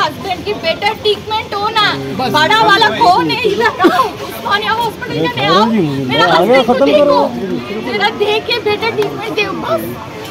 Husband की better treatment हो ना, बड़ा वाला कौन है इधर उस्मानिया हॉस्पिटल में नहीं आओ, मेरा हस्बैंड को देखो, मेरा देख के बेटर ट्रीटमेंट दे बस।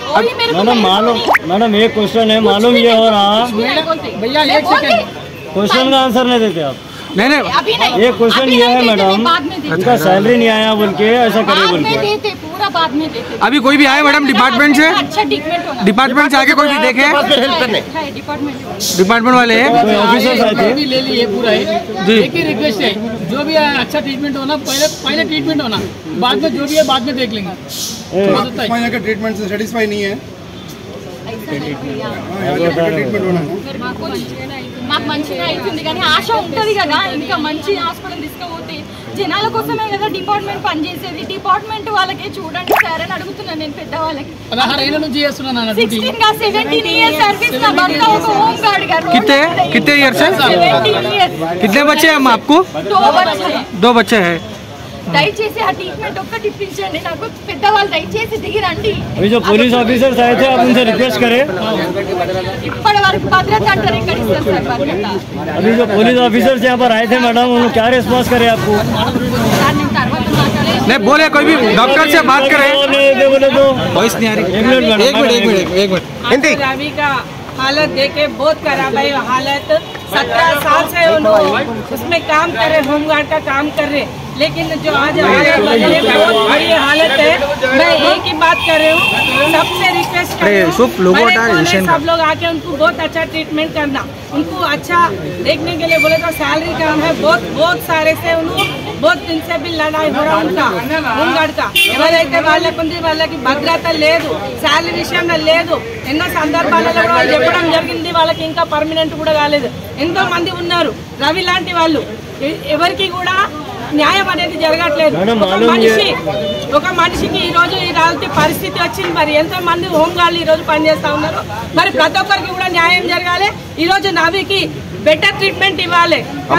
मैडम एक क्वेश्चन है, मालूम ये हो रहा भैया एक सेकंड, क्वेश्चन का आंसर नहीं देते आप। नहीं अभी नहीं, ये क्वेश्चन ये है मैडम, उनका सैलरी नहीं आया बोल के ऐसा करे बोल के देते, पूरा बाद में देते। अभी कोई भी आए मैडम डिपार्टमेंट से, अच्छा ट्रीटमेंट होना, डिपार्टमेंट से आके कोई भी देखे, डिपार्टमेंट वाले ऑफिसर्स आए थे, ले लिए पूरा है जी। एक ही रिक्वेस्ट है, जो भी है अच्छा ट्रीटमेंट होना, पहले ट्रीटमेंट होना, बाद में जो भी है बाद में देख लेंगे। यहाँ के ट्रीटमेंट से सेटिस्फाई नहीं है, మాకు మంచిగా అవుతుంది కానీ ఆశ ఉంటుంది కదా, ఇంకా మంచి హాస్పిటల్ తీసుకుపోతే జనాల కోసమే కదా డిపార్ట్మెంట్ పనిచేసేది, డిపార్ట్మెంట్ వాళ్ళకే చూడండి సార్ అని అడుగుతున్నాను నేను పెద్దవాళ్ళకి। 16 ఏళ్ళ నుంచి చేస్తున్నాను 16 का 17 इयर्स सर्विस का भर्ता ఒక होम गार्ड का। कितने ईयर से? 17 इयर्स। कितने बच्चे हैं आपको? 2 बच्चे हैं। దయచేసి ఆ ట్రీట్మెంట్ ఒక్కటి ఇప్పించండి నాకు, పెద్దవాళ్ళు దయచేసి దిగి రండి। अभी जो पुलिस ऑफिसर्स आए थे आप उनसे रिक्वेस्ट करें, ఇప్పటి వరకు భద్రత అంటారు, ఎక్కడ ఇస్తారు సార్ భద్రత? अभी जो पुलिस ऑफिसर्स यहाँ पर आए थे मैडम, उन्होंने क्या रिस्पॉन्स करे आपको? नहीं बोले, कोई भी डॉक्टर से बात करे, बोले तो वॉइस नहीं आ रही। एक मिनट रवि का हालत देखे बहुत खराब है हालत। 17 साल से उसमें काम कर रहे, होमगार्ड का काम कर रहे, लेकिन जो आज हालत बहुत बड़ी हालत है। मैं एक ही बात कर रही हूँ, सबसे रिक्वेस्ट कर रही हूँ, सब लोग आके उनको बहुत अच्छा ट्रीटमेंट करना, उनको अच्छा देखने के लिए बोले तो सैलरी काम है बहुत सारे से उनको बहुत दिन से भी लड़ाई हो रहा उनका होमगार्ड का। ఎవరైతే వాళ్ళకి భద్రత లేదు, శాలరీ విషయంలో లేదు, ఎన్నో సందర్భాలలో కూడా వాళ్ళు చెప్పడం జరిగింది, వాళ్ళకి ఇంకా పర్మనెంట్ కూడా కాలేదు। ఎంతో మంది ఉన్నారు రవి లాంటి వాళ్ళు, ఎవరికి కూడా న్యాయం అనేది జరగట్లేదు। ఒక మనిషికి ఈ రోజు ఇలాంటి పరిస్థితి వచ్చింది, మరి ఎంతో మంది హోంగార్డులు ఈ రోజు పనిచేస్తా ఉన్నారు, మరి ప్రతి ఒక్కరికి కూడా న్యాయం జరగాలి। ఈ రోజు నవికి బెటర్ ట్రీట్మెంట్ ఇవ్వాలి।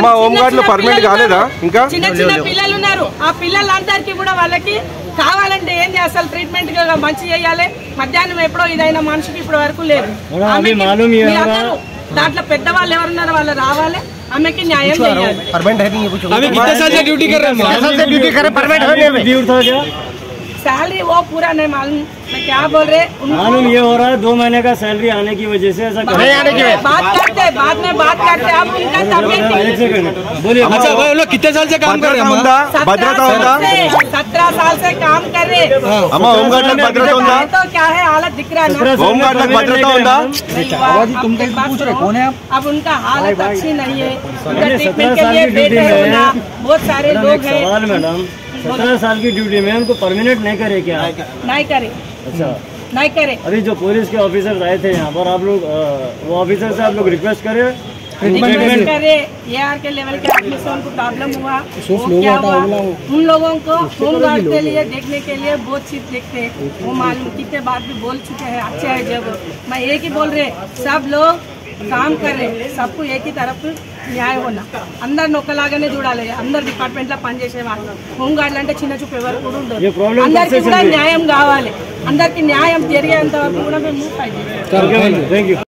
చిన్న చిన్న పిల్లలు ఉన్నారు, ఆ పిల్లలందరికీ కూడా వాళ్ళకి కావాలంటే ఏం చేస్తారు, ట్రీట్మెంట్ మంచి చేయాలి। మధ్యాహ్నం ఎప్పుడో ఇదైన మనిషికి ఇప్పటి వరకు లేదు, దాంట్లో పెద్దవాళ్ళు ఎవరున్నారో వాళ్ళు రావాలి, हमें न्याय परमानेंट है नहीं, अभी कितने साल से ड्यूटी कर रहे हैं? कितने साल से ड्यूटी कर रहे हैं? परमानेंट है नहीं, सैलरी वो पूरा नहीं मालूम, मैं क्या बोल रहे मालूम ये हो रहा है 2 महीने का सैलरी आने की वजह से ऐसा नहीं आने की बात करते, बाद में बात करते। अब उनका बोलिए, अच्छा वो लोग कितने साल से काम कर रहे हैं? 17 साल से काम कर रहे, तो क्या है हालत दिख रहा है ना। कौन है आप? अब उनका हालत अच्छी नहीं है, ट्रीटमेंट के लिए बेड होना, बहुत सारे लोग हैं। मैडम 17 साल की ड्यूटी में उनको परमानेंट नहीं करे क्या? नहीं करे। अच्छा नहीं करे। अभी जो पुलिस के ऑफिसर्स आए थे यहाँ पर, आप लोग वो ऑफिसर से आप लोग रिक्वेस्ट करे AR के लेवल के आदमी से उनको प्रॉब्लम हुआ, क्या हुआ, उन लोगों को होमगार्ड के लिए देखने के लिए बहुत चीज देखते हैं, वो मालूम कितने बात भी बोल चुके हैं। अच्छा है, जब मैं एक ही बोल रहे, सब लोग काम कर रहे, सबको एक ही तरफ న్యాయం होना, అందరు నొక్కలాగానే చూడాలి, అందరు డిపార్ట్మెంట్ లో పనిచేసే వాళ్ళు హోంగార్డులు అంటే చిన్న చూపు ఎవరు కూడా ఉండదు, అందరికి కూడా న్యాయం కావాలి, అందరికి న్యాయం జరిగేంత వరకు కూడా మేము ఫైట్ చేస్తాం।